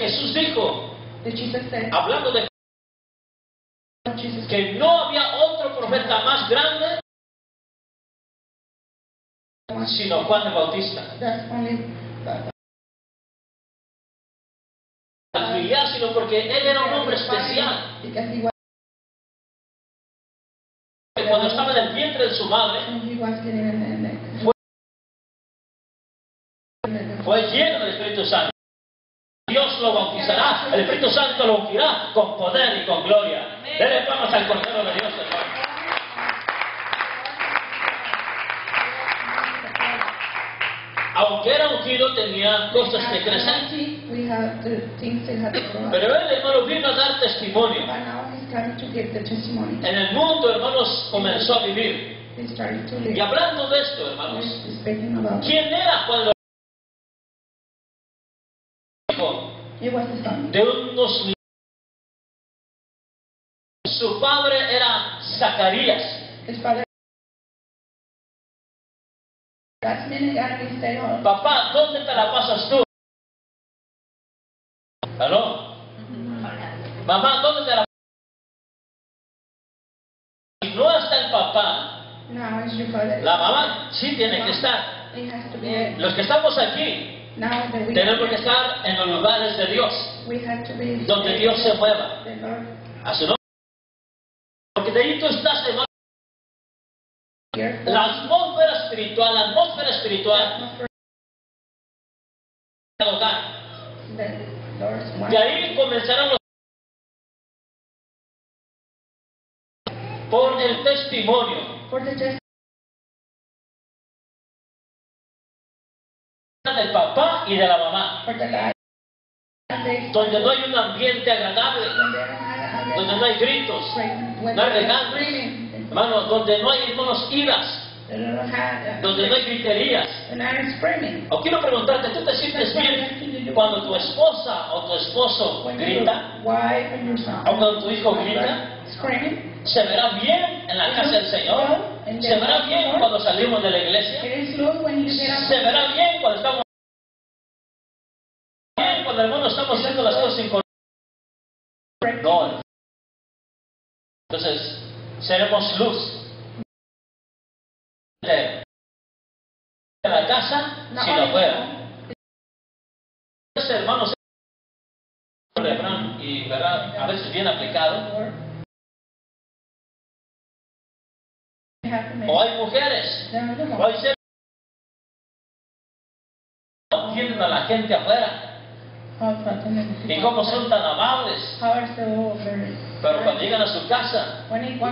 Jesús dijo, that Jesus said, hablando de Jesus, que no había otro profeta más grande sino Juan el Bautista. that's only Sino porque él era un hombre especial. because he was Que cuando estaba en el vientre de su madre, when he was getting in the fue lleno del Espíritu Santo. Dios lo bautizará, el Espíritu Santo lo ungirá con poder y con gloria. Denle palmas al Cordero de Dios, hermano. Aunque era ungido, tenía cosas que crecer. we have the things that have to grow up. Pero él, hermano, vino a dar testimonio. But now he's coming to give the testimony. En el mundo, hermanos, comenzó a vivir. He started to live. Y hablando de esto, hermanos, He's speaking about ¿quién era Juan el Hijo he was the son. de unos niños? Su padre era Zacarías. His father. That's meaning God will say, oh, Papá, ¿dónde te la pasas tú? ¿Aló? Mamá, ¿dónde te la pasas? Si no está el papá, now it's your father. la mamá sí tiene que estar. It has to be. Los que estamos aquí, Now that we tenemos que estar en los lugares de Dios, we have to be donde Dios se mueva. the Lord A su nombre. Porque de ahí tú estás, hermano. here. La atmósfera espiritual del hogar. The Lord's one. De ahí comenzaron los por el testimonio For the just del papá y de la mamá, for the life. And they donde no hay un ambiente agradable, when they don't have donde no hay gritos, when no hay they're regaños, screaming, hermano, donde no hay, hermanos, iras, they don't have donde no hay griterías. and I'm screaming. O quiero preguntarte, ¿tú te sientes bien cuando tu esposa o tu esposo When grita? your wife and your son ¿O cuando tu hijo grita? screaming, ¿Se verá bien en la casa del Señor? ¿Se verá bien cuando salimos de la iglesia? it is good when you get up. ¿Se verá bien cuando estamos bien cuando, hermano, estamos haciendo las cosas sin control? No. Entonces, seremos luz de la casa sino afuera. Entonces, hermanos, un refrán y verdad, a veces bien aplicado. O hay mujeres, o hay seres que no entienden a la gente afuera y cómo son tan amables, pero cuando llegan a su casa,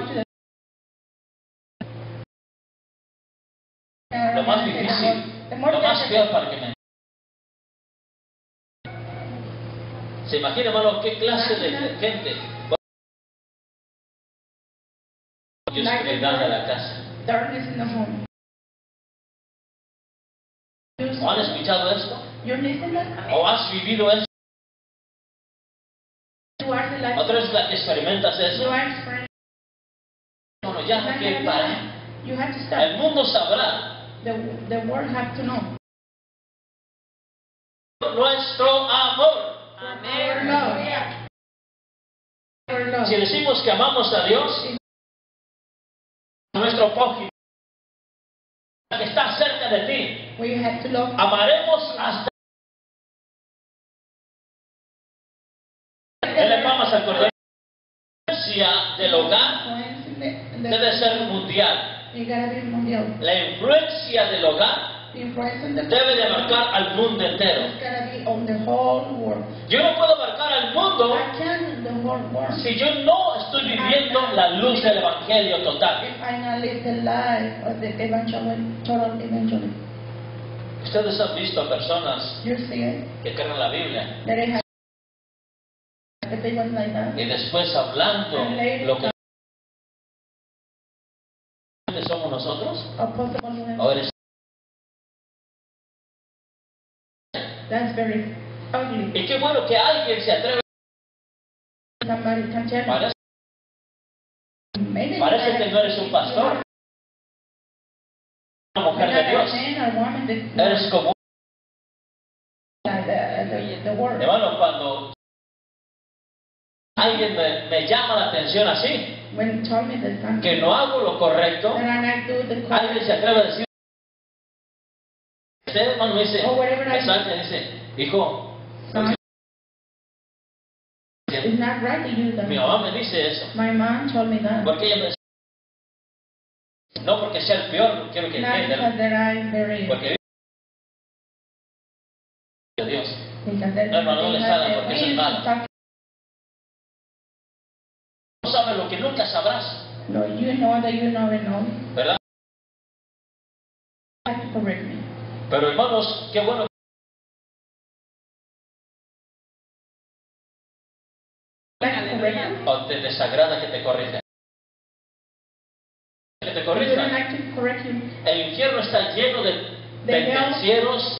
lo más difícil, lo más peor para que me... ¿Se imagina, hermano, qué clase de gente? Oscuridad de la casa. Darkness in the home. ¿O han escuchado esto? You're listening? ¿O has vivido esto? You are the light. ¿Otra vez la que experimentas You eso? are experiencing. Bueno, ya no quiere parar. You have to stop. El mundo sabrá The world have to know. nuestro amor. Our love. Our love. Si decimos que amamos a Dios, nuestro prójimo que está cerca de ti, We have to love. amaremos hasta Dele palmas al Cordero. La influencia del hogar debe ser mundial. You gotta be mundial. La influencia del hogar The influence in the debe de marcar al mundo entero. It's gotta be on the whole world. Yo no puedo marcar al mundo I can the whole world. si yo no estoy viviendo la luz del Evangelio total. If I not live the life of the total evangelium. Ustedes han visto a personas You see it? que creen la Biblia That it has if it was like that. y después hablando lo que somos nosotros. Apostle ¿O eres? That's very ugly. Y qué bueno que alguien se atreve. Somebody can tell Parece, you. Maybe parece que no eres un pastor, una mujer de Dios. Man or woman that Eres como like that. the word. Hermano, cuando alguien me llama la atención así, When he told me that something, que no hago lo correcto, that I might do the alguien se atreve a decir, usted, hermano, me dice, or whatever I me salta y dice, hijo, son, it's not right to use mi them. mamá me dice eso, My mom told me that. porque ella me dice, no porque sea el peor, no quiero que Not because entiendan, that I'm very, porque Dios, because that no, hermano, no le salgan porque es el we malo. talk. No sabes lo que nunca sabrás, No, you know that you never know. ¿verdad? You have to correct me. Pero hermanos, qué bueno Like to correct me. o te desagrada que te corrijan. Que te You don't corrijan. like to correct you. El infierno está lleno de De pendencieros,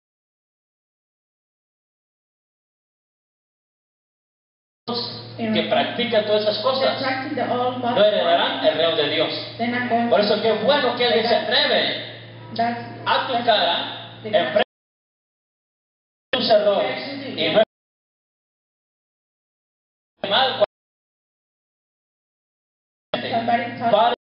que practican todas esas They cosas. practice the old No heredarán el reino de Dios. They're not going Por to. eso qué bueno que alguien se atreve That's a tu cara, enfrente de tus errores y no es mal somebody taught para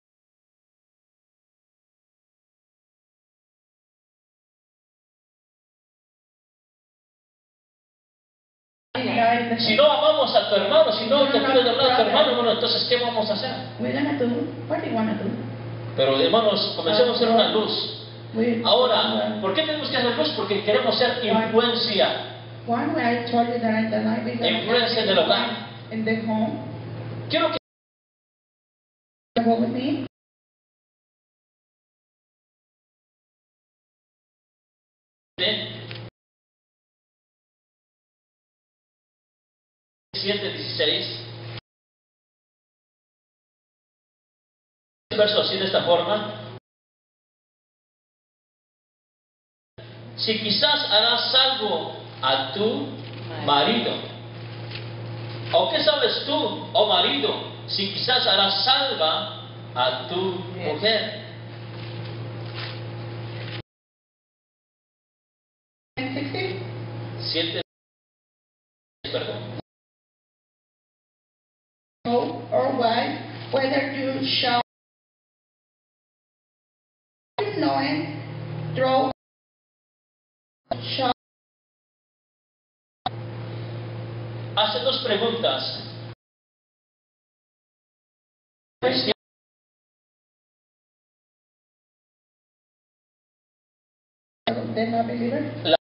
si no amamos a tu hermano, si no te pides hablar a tu hermano, bueno, entonces ¿qué vamos a hacer? We're gonna do what do you wanna do. Pero hermanos, comencemos a ser una luz. We Ahora, ¿por qué tenemos que hacer luz? Porque queremos ser influencia. one way I told you that the night we're gonna Influencia del hogar. in the home. Quiero que Go with me. ¿eh? 7:16 verso así de esta forma: si quizás harás algo a tu marido, o qué sabes tú, oh marido, si quizás harás salva a tu mujer. 16. 7, perdón. Or wife, whether you shall knowing throw shall Hace dos preguntas. they're not believers.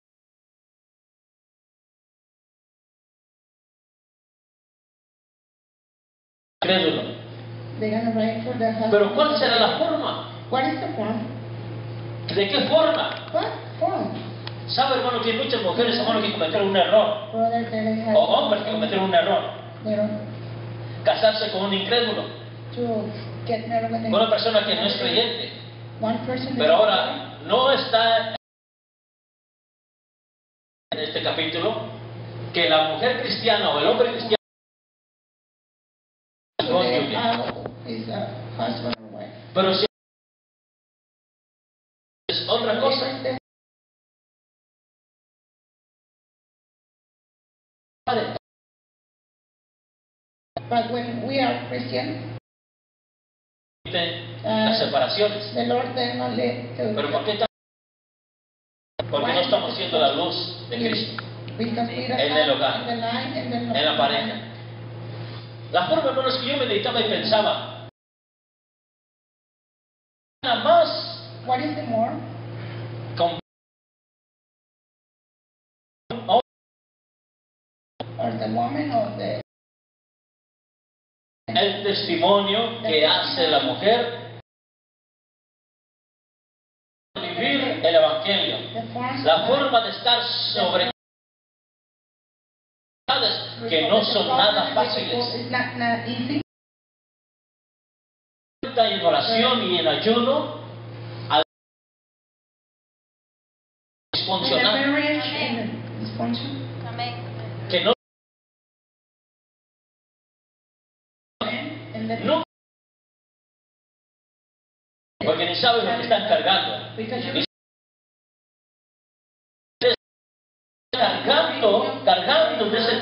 Crédulo. They're gonna write for their husband. Pero ¿cuál será la forma? What is the form? ¿De qué forma? What form? ¿Sabe, hermano, que hay muchas mujeres, hermano, que cometieron un error? Brother, they have O hombres que cometieron un error. they don't Casarse con un incrédulo, to get married with con una persona que no es creyente. one person. Pero ahora, no está en este capítulo que la mujer cristiana o el hombre cristiano Is a husband or wife. pero si es otra cosa. But when we are Christian, Las separaciones. the Lord does not let Pero ¿por qué porque no estamos siendo la luz de Cristo because we don't en el hogar, in the line and then en la pareja. La forma, hermanos, que yo meditaba y pensaba, nada más What is the more? con Or the woman or the el testimonio que hace la mujer vivir el evangelio, form? la forma de estar sobre que no son nada fáciles. It's not easy. En oración y en ayuno al In the disfuncional, marriage and the dysfunction. que no And the no porque ni saben lo que están cargando. because you Ni cargando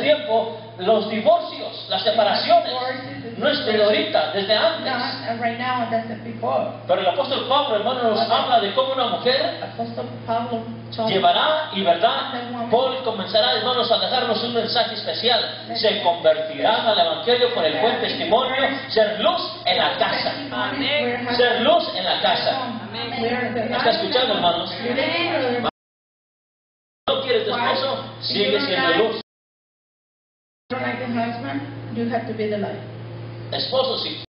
tiempo los divorcios, las separaciones. No es de ahorita, desde antes. Not right now, and that's before. Pero el apóstol Pablo, hermano, nos habla de cómo una mujer Apostle Pablo told llevará, y verdad, Paul comenzará, hermanos, a dejarnos un mensaje especial. Se convertirán al evangelio por el buen testimonio, ser luz en la casa. Ser luz en la casa. ¿Me está escuchando, hermanos? ¿No quieres tu esposo? Sigue siendo luz. Like a husband, you have to be the light. Esposo, si